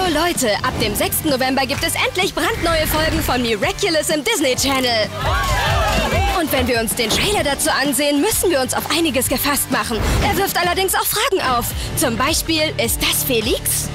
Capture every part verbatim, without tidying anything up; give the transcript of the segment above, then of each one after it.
Leute, ab dem sechsten November gibt es endlich brandneue Folgen von Miraculous im Disney Channel. Und wenn wir uns den Trailer dazu ansehen, müssen wir uns auf einiges gefasst machen. Er wirft allerdings auch Fragen auf. Zum Beispiel, ist das Felix?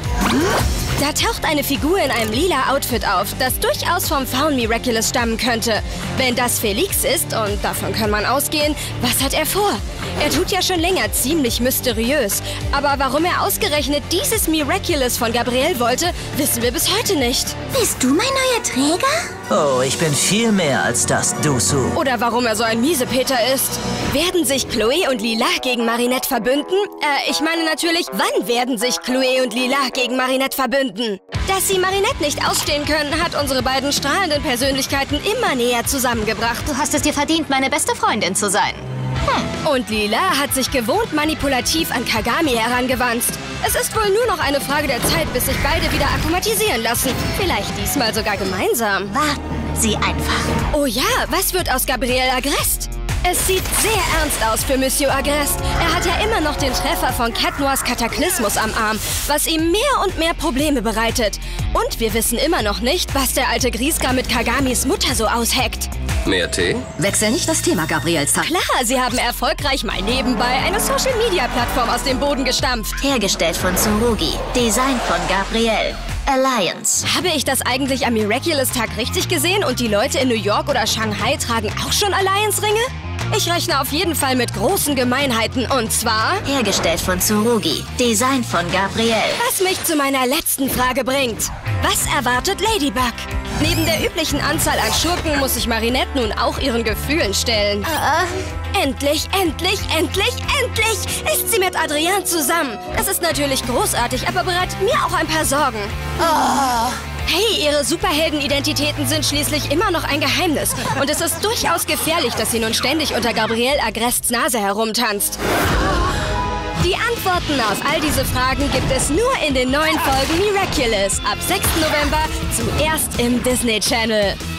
Da taucht eine Figur in einem lila Outfit auf, das durchaus vom Faun Miraculous stammen könnte. Wenn das Felix ist, und davon kann man ausgehen, was hat er vor? Er tut ja schon länger ziemlich mysteriös. Aber warum er ausgerechnet dieses Miraculous von Gabrielle wollte, wissen wir bis heute nicht. Bist du mein neuer Träger? Oh, ich bin viel mehr als das, Dusu. Oder warum er so ein Miesepeter ist. Werden sich Chloe und Lila gegen Marinette verbünden? Äh, ich meine natürlich, wann werden sich Chloe und Lila gegen Marinette verbünden? Dass sie Marinette nicht ausstehen können, hat unsere beiden strahlenden Persönlichkeiten immer näher zusammengebracht. Du hast es dir verdient, meine beste Freundin zu sein. Hm. Und Lila hat sich gewohnt manipulativ an Kagami herangewandt. Es ist wohl nur noch eine Frage der Zeit, bis sich beide wieder akklimatisieren lassen. Vielleicht diesmal sogar gemeinsam. Warten Sie einfach. Oh ja, was wird aus Gabriel Agreste? Es sieht sehr ernst aus für Monsieur Agreste. Er hat ja immer noch den Treffer von Cat Noirs Kataklysmus am Arm, was ihm mehr und mehr Probleme bereitet. Und wir wissen immer noch nicht, was der alte Griska mit Kagamis Mutter so ausheckt. Mehr Tee? Wechsel nicht das Thema, Gabrielstag. Klar, sie haben erfolgreich mal nebenbei eine Social-Media-Plattform aus dem Boden gestampft. Hergestellt von Tsurugi. Design von Gabrielle. Alliance. Habe ich das eigentlich am Miraculous-Tag richtig gesehen und die Leute in New York oder Shanghai tragen auch schon Alliance-Ringe? Ich rechne auf jeden Fall mit großen Gemeinheiten und zwar... Hergestellt von Tsurugi. Design von Gabrielle. Was mich zu meiner letzten Frage bringt. Was erwartet Ladybug? Neben der üblichen Anzahl an Schurken muss sich Marinette nun auch ihren Gefühlen stellen. Uh, endlich, endlich, endlich, endlich ist sie mit Adrien zusammen. Das ist natürlich großartig, aber bereitet mir auch ein paar Sorgen. uh. Hey, ihre Superheldenidentitäten sind schließlich immer noch ein Geheimnis. Und es ist durchaus gefährlich, dass sie nun ständig unter Gabrielle Agrestes Nase herumtanzt. Die Antworten auf all diese Fragen gibt es nur in den neuen Folgen Miraculous ab sechsten November zuerst im Disney Channel.